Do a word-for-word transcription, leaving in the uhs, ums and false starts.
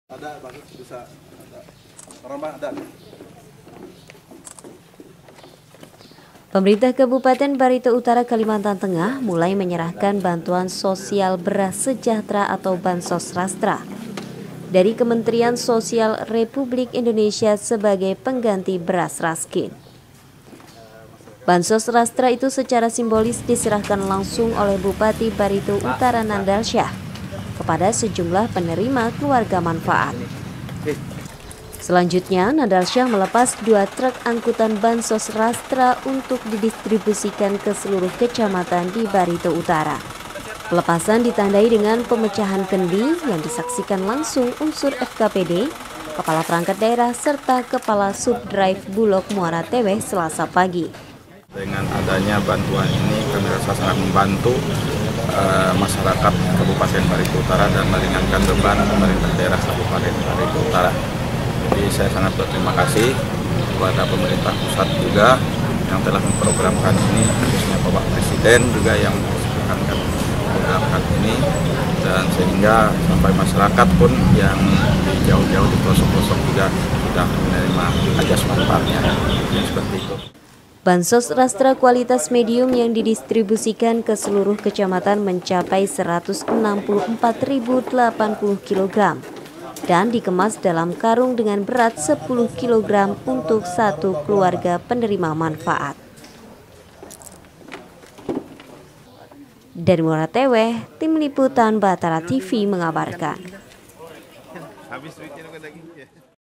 Ada bagus bisa ada. Orang ada. Pemerintah Kabupaten Barito Utara, Kalimantan Tengah mulai menyerahkan bantuan sosial beras sejahtera atau Bansos Rastra dari Kementerian Sosial Republik Indonesia sebagai pengganti beras Raskin. Bansos Rastra itu secara simbolis diserahkan langsung oleh Bupati Barito Utara Nandalsyah kepada sejumlah penerima keluarga manfaat. Selanjutnya, Nandalsyah melepas dua truk angkutan Bansos Rastra untuk didistribusikan ke seluruh kecamatan di Barito Utara. Pelepasan ditandai dengan pemecahan kendi yang disaksikan langsung unsur F K P D, Kepala Perangkat Daerah, serta Kepala Subdrive Bulog Muara Teweh Selasa pagi. Dengan adanya bantuan ini, kami rasa sangat membantu uh, masyarakat Kabupaten Barito Utara dan meringankan beban pemerintah daerah Kabupaten Barito Utara. Jadi saya sangat berterima kasih kepada pemerintah pusat juga yang telah memprogramkan ini, khususnya Bapak Presiden juga yang mengusulkan menggunakan ini, dan sehingga sampai masyarakat pun yang jauh-jauh di pelosok-pelosok juga sudah menerima ajas manfaatnya. Seperti itu. Bansos Rastra kualitas medium yang didistribusikan ke seluruh kecamatan mencapai seratus enam puluh empat ribu delapan puluh kilogram dan dikemas dalam karung dengan berat sepuluh kilogram untuk satu keluarga penerima manfaat. Dari Muara Teweh, Tim Liputan Batara T V mengabarkan.